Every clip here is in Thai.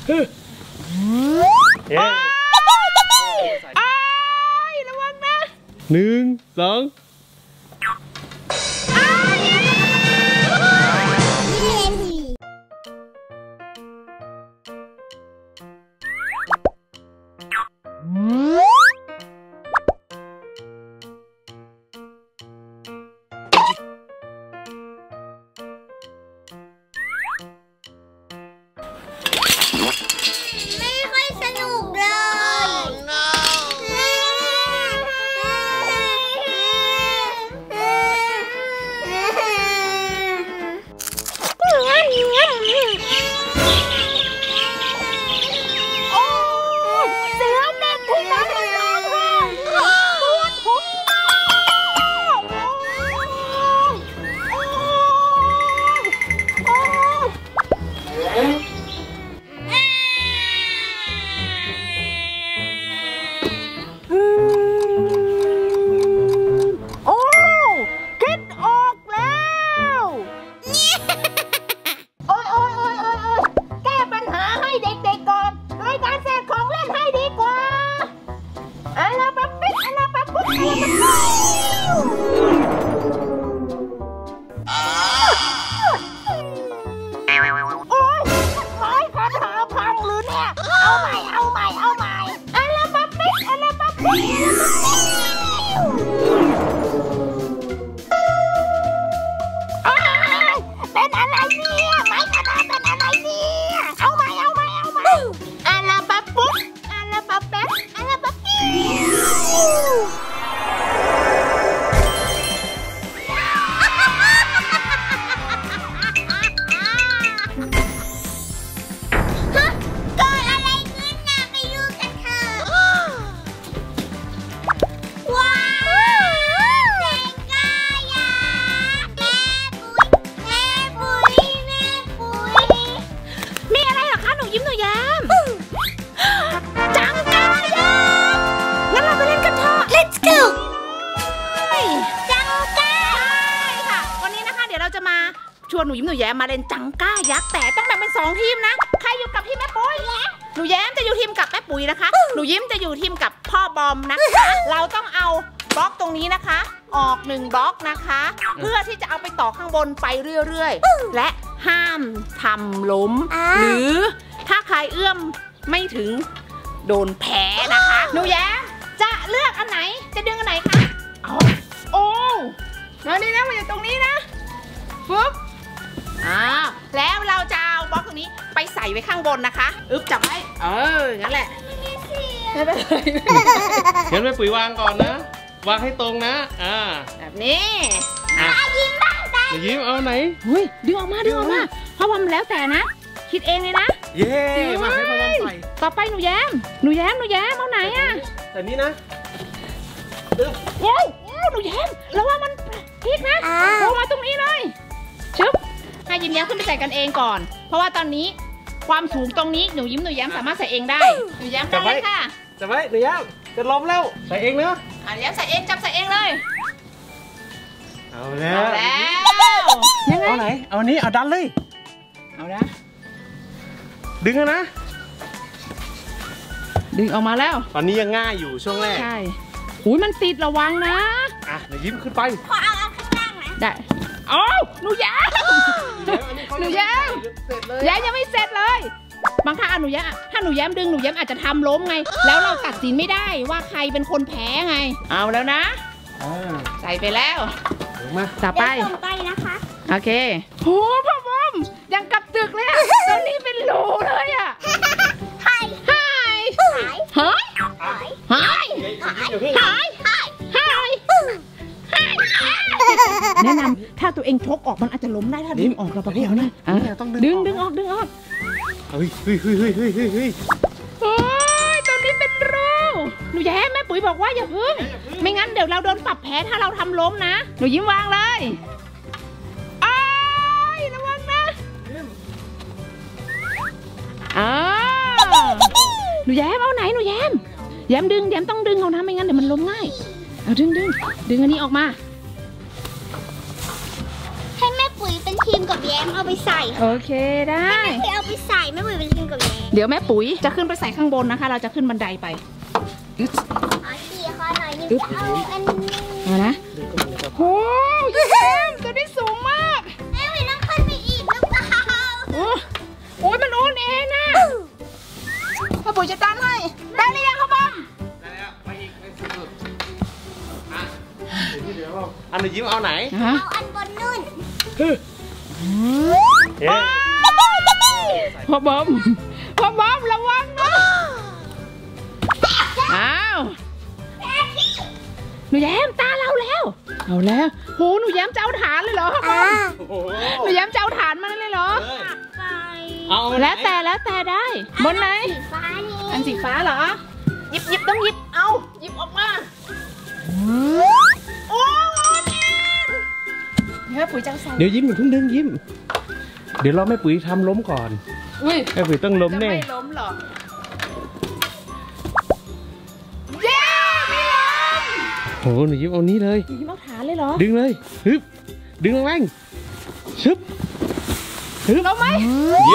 ระวังนะ 1 2ชวนหนูยิ้มหนูแย้มมาเล่นจังก้ายักษ์แต่ต้องแบ่งเป็น2ทีมนะใครอยู่กับพี่แม่ปุ้ยหนูแย้มจะอยู่ทีมกับแม่ปุ๋ยนะคะหนูยิ้มจะอยู่ทีมกับพ่อบอมนะคะเราต้องเอาบล็อกตรงนี้นะคะออก1บล็อกนะคะเพื่อที่จะเอาไปต่อข้างบนไปเรื่อยๆและห้ามทำล้มหรือถ้าใครเอื้อมไม่ถึงโดนแพ้นะคะหนูแย้มจะเลือกอันไหนจะดึงอันไหนคะโอ้แล้วนี่นะมันอยู่ตรงนี้นะปุ๊บแล้วเราจะเอาบล็อกตรงนี้ไปใส่ไว้ข้างบนนะคะอึ๊บจับไว้งั้นแหละไม่เป็นไรงั้นไปปุ๋ยวางก่อนนะวางให้ตรงนะแบบนี้ยิ้มบ้างได้ยิ้มเอาไหนดึงออกมาเพราะว่ามันแล้วแต่นะคิดเองเลยนะเย้มาให้พ่อบอมใส่ต่อไปหนูแย้มเอาไหนอ่ะแต่นี้นะโอ้หนูแย้มแล้วว่ามันพลิกนะลงมาตรงนี้เลยชึบให้ยิ้มแย้มขึ้นไปใส่กันเองก่อนเพราะว่าตอนนี้ความสูงตรงนี้หนูยิ้มหนูแย้มสามารถใส่เองได้หนูแย้มได้เลยค่ะจับไว้หนูแย้มจะล้มแล้วใส่เองเนอะแย้มใส่เองจับใส่เองเลยเอาแล้วยังไงเอาไหนเอานี้เอาดันเลยเอาละดึงนะดึงออกมาแล้วตอนนี้ยังง่ายอยู่ช่วงแรกใช่มันติดระวังนะเดี๋ยวยิ้มขึ้นไปขอเอาข้างล่างนะได้หนูแย้มยังไม่เสร็จเลยบางครั้งหนูแย้มถ้าหนูแย้มดึงหนูแย้มอาจจะทำล้มไงแล้วเราตัดสินไม่ได้ว่าใครเป็นคนแพ้ไงเอาแล้วนะใส่ไปแล้วมาต่อไปนะคะโอเคโหพ่อบอมยังกับตึกเลยตอนนี้เป็นรูเลยแนะนำถ้าตัวเองชกออกมันอาจจะล้มได้ถ้าดึงออกเราไปเอานะดึงออกเฮ้ยตอนนี้เป็นรูหนูแย้มแม่ปุ๋ยบอกว่าอย่าพึ่งไม่งั้นเดี๋ยวเราโดนปรับแพ้ถ้าเราทำล้มนะหนูยิ้มวางเลยระวังนะหนูแย้มเอาไหนหนูแย้มดึงแย้มต้องดึงเอานะไม่งั้นเดี๋ยวมันล้มง่ายเอาดึงอันนี้ออกมาให้แม่ปุ๋ยเป็นทีมกับกับแย้มเอาไปใส่โอเคได้แม่ปุ๋ยเอาไปใส่แม่ปุ๋ยไปกินกับแย้มเดี๋ยวแม่ปุ๋ยจะขึ้นไปใส่ข้างบนนะคะ เราจะขึ้นบันไดไปอ๋อขี่คอหน่อยนึงจะเอาอันนี้เอานะโอ้ยแย้มตัวนี้สูงมากแม่ปุ๋ยต้องขึ้นไปอีกหรือเปล่าโอ้ยมันโอนเองนะแม่ปุ๋ยจะดันให้ได้หรือยังครับบอมได้แล้วไปอีกไปสุดอ่ะเดี๋ยวอันไหนยิ้มเอาไหนเอาอันบนนู่นเฮ้ยพ่อบอมระวังนะอ้าวหนูแย้มตาเราแล้วเอาแล้วโหหนูแย้มจะเอาฐานเลยเหรอพ่อบอมโอ้โหหนูแย้มจะเอาฐานมันเลยเหรอไปเอาไหนแล้วแต่ได้บนไหนสีฟ้านี่อันสีฟ้าเหรอหยิบต้องหยิบเอาหยิบออกมาโอ้ยเดี๋ยวปุ๋ยจะใส่เดี๋ยวยิ้มอย่าเพิ่งดึงยิ้ม เดี๋ยวเราแม่ปุ๋ยทำล้มก่อนอุ้ยแม่ปุ๋ยต้องล้มจะแน่ไม่ล้มหรอกเย้ไม่ล้มโหหนูยิ้มเอานี้เลยหนูยิ้มเอาฐานเลยเหรอดึงเลยฮึบดึงแรงๆชึบฮึบล้มไหมเย้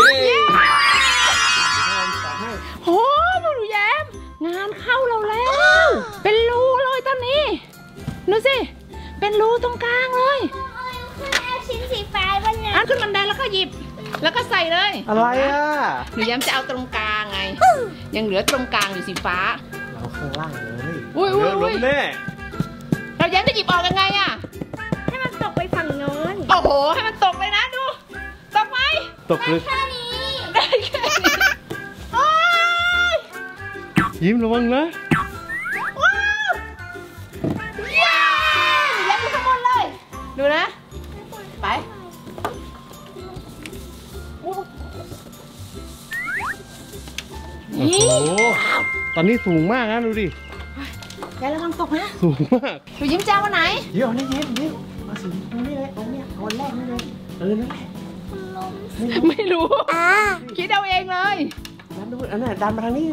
โหหนูแย้มงานเข้าเราแล้ว เป็นรูเลยตอนนี้ดูสิเป็นรูตรงกลางเลยเอาชิ้นสีฟ้าบ้างนะอันขึ้นบันไดแล้วก็หยิบ แล้วก็ใส่เลยอะไรอ่ะหนูแย้มจะเอาตรงกลางไง ยังเหลือตรงกลางอยู่สีฟ้าเราข้างล่างเลยอุ้ยเดี๋ยวล้มแน่เราแย้มจะหยิบออกยังไงอะให้มันตกไปฝั่งโน้นโอ้โหให้มันตกเลยนะดูตกไหมตกเลยแค่นี้ได้แค่นี้โอ้ยยิ้มระวังนะว้าวเย้หนูแย้มอยู่ข้างบนเลยดูนะไปโอ้โหตอนนี้สูงมากนะดูดิอย่าระวังตกนะสูงมากหนูยิ้มจ้าวันไหนเดี๋ยวนี่ยิ้มมาสิตรงนี้เลยตรงเนี้ยเอาอันแรกนี่เลยนั่นแหละไม่รู้ คิดเอาเองเลยดันดูอันนั้นดันมาทางนี้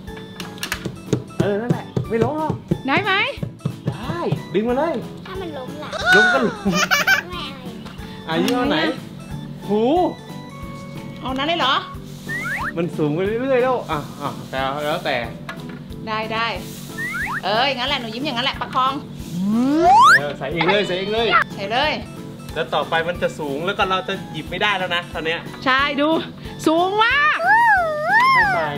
นั่นแหละไม่ล้มหรอกได้ไหมได้ดึงมาเลยถ้ามันล้มล่ะล้มก็ล้มไม่เอายิ้มเอาไหนหูเอานั้นเลยเหรอมันสูงไปเรื่อยๆแล้วแต่แล้วแต่ได้อย่างนั้นแหละหนูยิ้มอย่างนั้นแหละประคองใส่เองเลยใส่เองเลยใส่เลยแล้วต่อไปมันจะสูงแล้วก็เราจะหยิบไม่ได้แล้วนะตอนเนี้ยใช่ดู สูงมากให้ใส่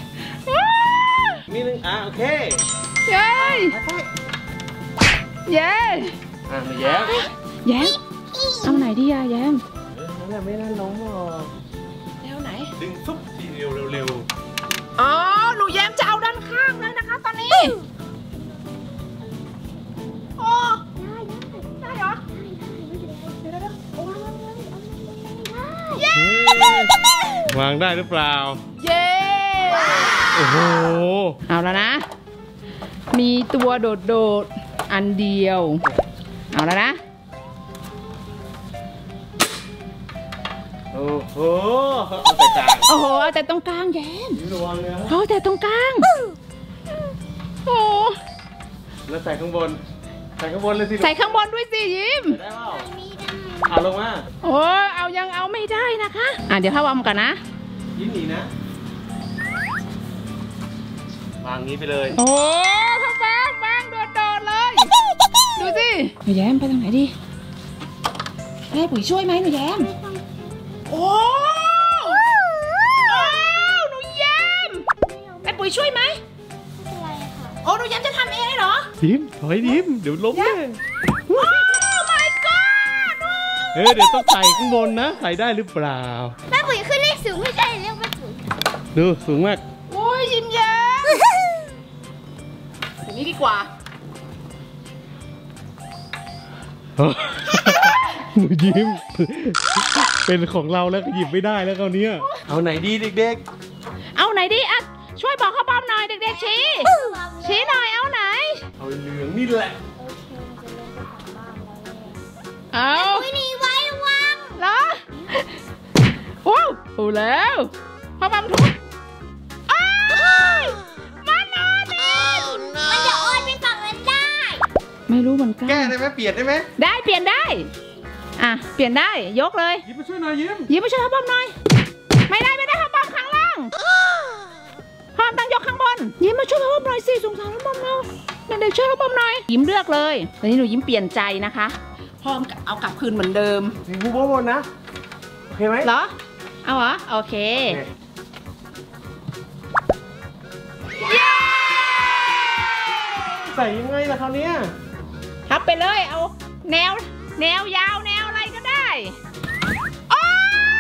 นี่นึงโอเคเย้ไปเย้มาแย้มแย้มเอาไหนดีอะแย้มนั่นแหละไม่ได้ล้มหรอกแล้วไหนดึงซุปทีเดียวเร็วอ๋อหนูแย้มจะเอาด้านข้างเลยนะคะตอนนี้โอ้ได้เหรอเดี๋ยวโอ้เย้ๆวางได้หรือเปล่าเย้โอ้โหเอาแล้วนะ มีตัวโดดอันเดียว เอาแล้วนะโอ้โหเอาแต่กลางโอ้โหเอาแต่ตรงกลางแย้มระวังนะเอาแต่ตรงกลาง โอ้แล้วใส่ข้างบนเลยสิใส่ข้างบนด้วยสิยิ้มได้เปล่าไม่ได้เอาลงมาโอ้เอายังเอาไม่ได้นะคะ เดี๋ยวพ่อวอมก่อนนะยิ้มหนีนะวางงี้ไปเลยโอ้พ่อวอมวางโดดๆเลย ดูสิหนูแย้มไปทางไหนดีแม่ปุ๋ยช่วยไหมหนูแย้ม โอ้หนูแย้มแม่ปุ๋ยช่วยไหมอะไรค่ะโอ้หนูแย้มจะทำเองเลยเหรอยิ้มถอยยิ้มเดี๋ยวล้มแน่โอ้ my god เดี๋ยวต้องใส่ข้างบนนะ ใส่ได้หรือเปล่าแม่ปุ๋ยขึ้นเลขสูงไม่ได้เรียกว่าสูงดูสูงมากโอ้ยยิ้มแย้มอย่างนี้ดีกว่าหนูยิ้ม เป็นของเราแล้วก็หยิบไม่ได้แล้วคราวเนี้ยเอาไหนดีเด็กเอาไหนดีอ่ะช่วยบอกข้าวบอมหน่อยเด็กๆชี้ชี้หน่อยเอาไหนๆ เอาเหลืองนี่แหละเอาอุ้ยหนีไว้ระวังเหรอโอ้โหแล้วข้าวบอมทุบอ้ายมันนอนเองมันจะโอนไปฝั่งนั้นได้ไม่รู้เหมือนกันแก้ได้ไหมเปลี่ยนได้ไหมได้เปลี่ยนได้อ่ะเปลี่ยนได้ยกเลยยิ้มมาช่วยหน่อยยิ้มยิ้มมาช่วยพ่อบอมหน่อยไม่ได้พ่อบอมข้างล่างพ่อบอมต้องยกข้างบนยิ้มมาช่วยพ่อบอมหน่อยสิสงสารพ่อบอมเราเด็กๆช่วยพ่อบอมหน่อยยิ้มเลือกเลยตอนนี้หนูยิ้มเปลี่ยนใจนะคะพ่อเอากลับคืนเหมือนเดิมสีฟูบนนะโอเคไหมเหรอเอาเหรอโอเคใส่ยังไงล่ะคราวนี้ทับไปเลยเอาแนวยาวแนวอะไรก็ได้โอ้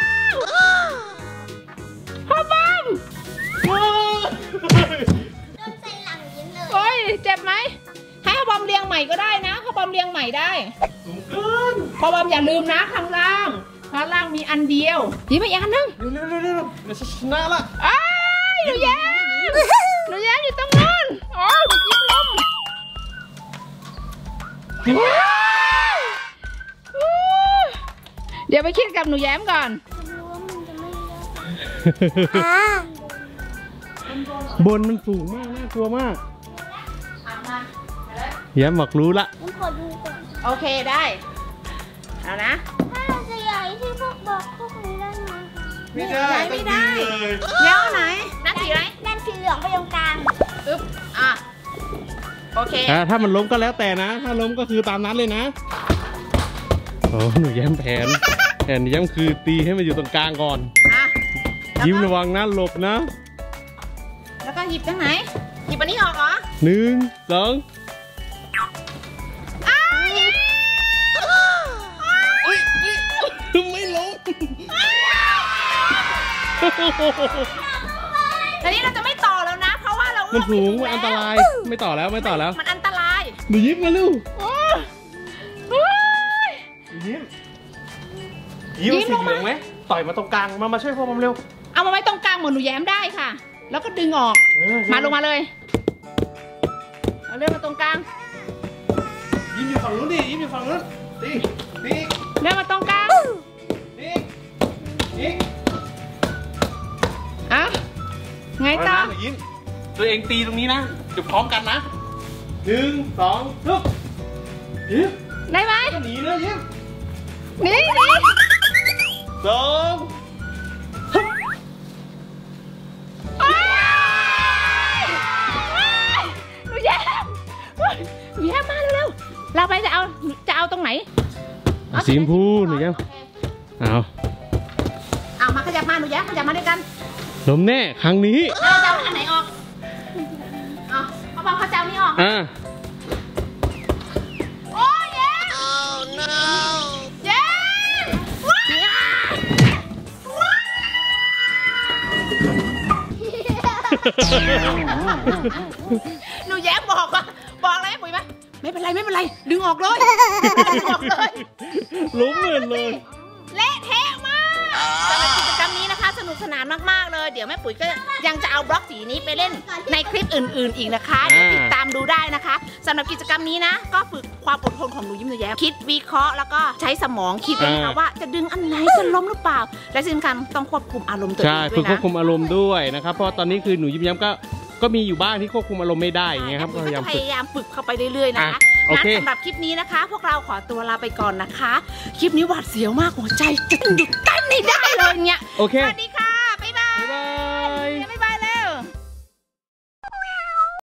พ่อบอมโดนใส่หลังยิ้มเลยโอ้ยเจ็บไหมให้พ่อบอมเรียงใหม่ก็ได้นะพ่อบอมเรียงใหม่ได้สูงเกินพ่อบอมอย่าลืมนะข้างล่างมีอันเดียวยิ้มไปอีกอันนึงเร็วเดี๋ยวชนะละอ้ายหนูแย้มอยู่ตรงนู้นโอ้ยยิ้มลมเดี๋ยวไปคิดกับหนูแย้มก่อนบนมันสูงมากน่ากลัวมากแย้มบอกรู้ละผมขอดูก่อนโอเคได้เอานะถ้าจะใหญ่ที่พวกบอกพวกนี้ได้ไหมคะไม่ได้ไม่ได้ต้องเลยแย้วไหนนั่นสีอะไรนั่นสีเหลืองไปตรงกลางอึ๊บอ่ะโอเคถ้ามันล้มก็แล้วแต่นะ ถ้าล้มก็คือตามนั้นเลยนะโอ้หนูแย้มแผนแย้มคือตีให้มันอยู่ตรงกลางก่อนอ่ะยิ้มระวังนะหลบนะแล้วก็หยิบจากไหนหยิบอันนี้ออกเหรอ 1 2 อ้าวอุ๊ยไม่ล้มอันนี้เราจะไม่ต่อแล้วนะ เพราะว่าเรามันสูงเอื้มันออันตไถึรายไม่ต่อแล้วไม่ต่อแล้วมันอันตรายหนูยิ้มมาลูกโอ้ยโอ้ยยิ้มสีเหลืองไหมต่อยมาตรงกลางมาช่วยพ่อผมเร็วเอามาไว้ตรงกลางเหมือนหนูแย้มได้ค่ะ แล้วก็ดึงออก มาลงมาเลยเอาเลื่อนมาตรงกลางยิ้มอยู่ฝั่งนู้นดิยิ้มอยู่ฝั่งนู้นตีเลื่อนมาตรงกลางตีอ่ะไงต่อหนูยิ้มตัวเองตีตรงนี้นะจุดพร้อมกันนะ1 2ลุกยิ้มได้ไหมก็หนีนะยิ้มหนี่ 2 หนูแย้มหนูแย้มมาเร็วๆเราไปจะเอาตรงไหนสีชมพูหนูยิ้มเอาเอามาขยับมาหนูแย้มขยับมาด้วยกันล้มแน่ครั้งนี้เราจะเอาอันไหนออกเอาบอกเขาจะเอานี่ออก โอ้ยเย้เย้ว้าวหนูแย้มบอกอะไรปุ๋ยไหมไม่เป็นไรดึงออกเลยดึงออกเลยล้มเลยเละเทะมากสำหรับกิจกรรมนี้นะคะสนุกสนานมากๆเลยเดี๋ยวแม่ปุ๋ยก็ยังจะเอาบล็อกสีนี้ไปเล่นในคลิปอื่นๆอีกนะคะเดี๋ยวติดตามดูได้นะคะสำหรับกิจกรรมนี้นะก็ฝึกความอดทนของหนูยิ้มหนูแย้มคิดวิเคราะห์แล้วก็ใช้สมองคิดด้วยนะคะว่าจะดึงอันไหนจะล้มหรือเปล่าและสิ่งสำคัญต้องควบคุมอารมณ์ตัวเอใช่งด้ฝึวกยควนะบคุมอารมณ์ด้วยนะครับเพราะตอนนี้คือหนูยิ้มแย้มก็มีอยู่บ้างที่ควบคุมอารมณ์ไม่ได้อย่างเงี้ยครับก็ก็พยายาจะมพฝึกยายามฝึกเข้าไปเรื่อยๆนะคะโอเคงั้นสำหรับคลิปนี้นะคะ พวกเราขอตัวลาไปก่อนนะคะ คลิปนี้หวาดเสียวมากหัวใจจะหยุดเต้นไม่ได้เลยเนี่ยโอเคสวัสดีค่ะ